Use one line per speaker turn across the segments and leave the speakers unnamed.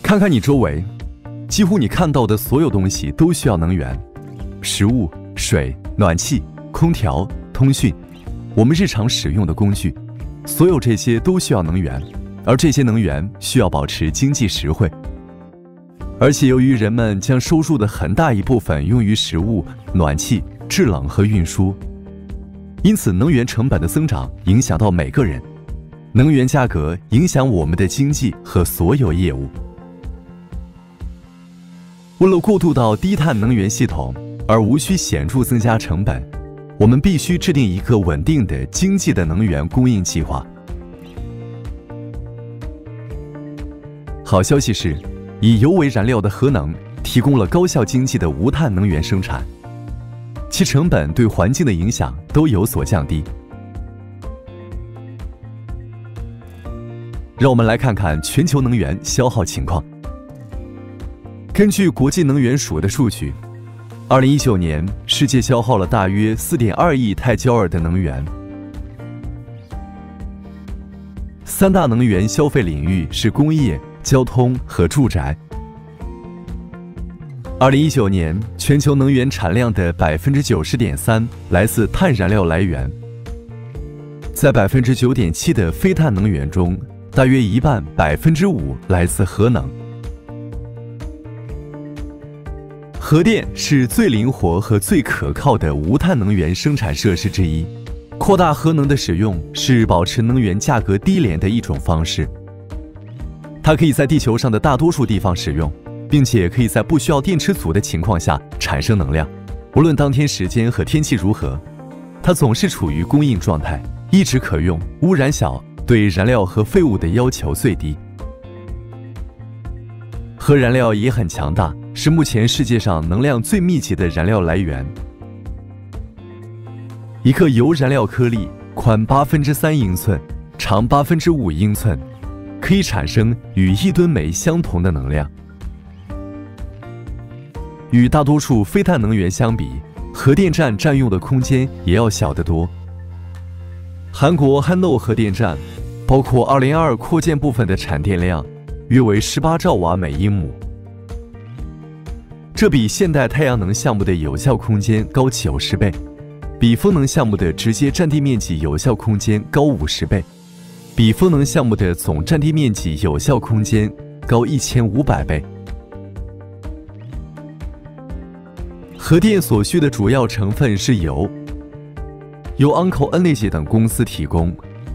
看看你周围，几乎你看到的所有东西都需要能源，食物、水、暖气、空调、通讯，我们日常使用的工具，所有这些都需要能源，而这些能源需要保持经济实惠。而且由于人们将收入的很大一部分用于食物、暖气、制冷和运输，因此能源成本的增长影响到每个人，能源价格影响我们的经济和所有业务。为了过渡到低碳能源系统，而无需显著增加成本，我们必须制定一个稳定的经济的能源供应计划。好消息是，以油为燃料的核能提供了高效经济的无碳能源生产，其成本对环境的影响都有所降低。让我们来看看全球能源消耗情况。根据国际能源署的数据，2019年世界消耗了大约4.2亿泰焦耳的能源。三大能源消费领域是工业、交通和住宅。2019年全球能源产量的90.3%来自碳燃料来源，在9.7%的非碳能源中，大约一半5%来自核能。核电是最灵活和最可靠的无碳能源生产设施之一。扩大核能的使用是保持能源价格低廉的一种方式。它可以在地球上的大多数地方使用，并且可以在不需要电池组的情况下产生能量。无论当天时间和天气如何，它总是处于供应状态，一直可用，污染小，对燃料和废物的要求最低。核燃料也很强大，是目前世界上能量最密集的燃料来源。一个铀燃料颗粒宽3/8英寸，长5/5英寸，可以产生与1吨煤相同的能量。与大多数非碳能源相比，核电站占用的空间也要小得多。韩国汉诺核电站包括2022扩建部分的产电量约为18兆瓦每英亩，这比现代太阳能项目的有效空间高90倍，比风能项目的直接占地面积有效空间高50倍，比风能项目的总占地面积有效空间高1500倍。核电所需的主要成分是油，由 Uncle Energy 等公司提供。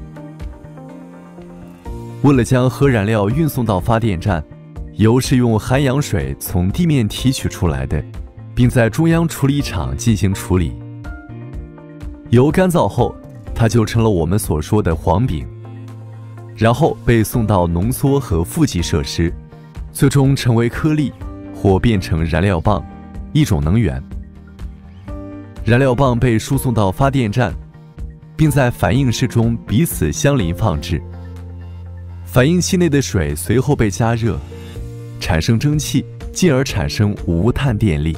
为了将核燃料运送到发电站，油是用含氧水从地面提取出来的，并在中央处理厂进行处理。油干燥后，它就成了我们所说的黄饼，然后被送到浓缩和负极设施，最终成为颗粒或变成燃料棒，一种能源。燃料棒被输送到发电站，并在反应室中彼此相邻放置。反应器内的水随后被加热，产生蒸汽，进而产生无碳电力。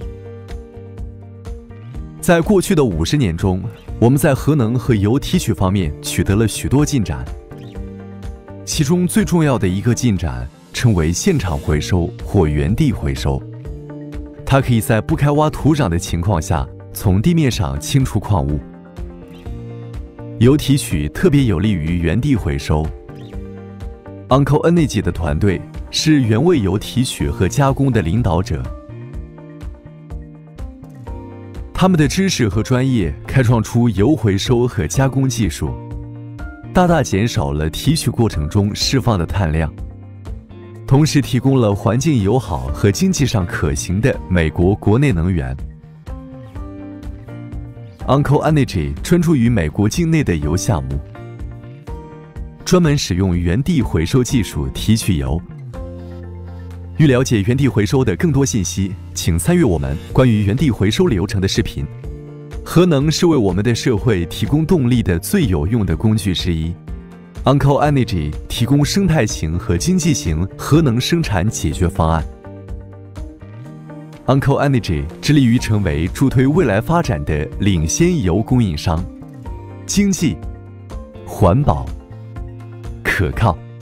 在过去的50年中，我们在核能和铀提取方面取得了许多进展。其中最重要的一个进展称为现场回收或原地回收，它可以在不开挖土壤的情况下从地面上清除矿物。铀提取特别有利于原地回收。Uncle Energy 的团队是原味铀提取和加工的领导者，他们的知识和专业开创出铀回收和加工技术，大大减少了提取过程中释放的碳量，同时提供了环境友好和经济上可行的美国国内能源。Uncle Energy 专注于美国境内的铀项目，专门使用原地回收技术提取铀。欲了解原地回收的更多信息，请参阅我们关于原地回收流程的视频。核能是为我们的社会提供动力的最有用的工具之一。Uncle Energy 提供生态型和经济型核能生产解决方案。Uncle Energy 致力于成为助推未来发展的领先铀供应商，经济、环保、可靠。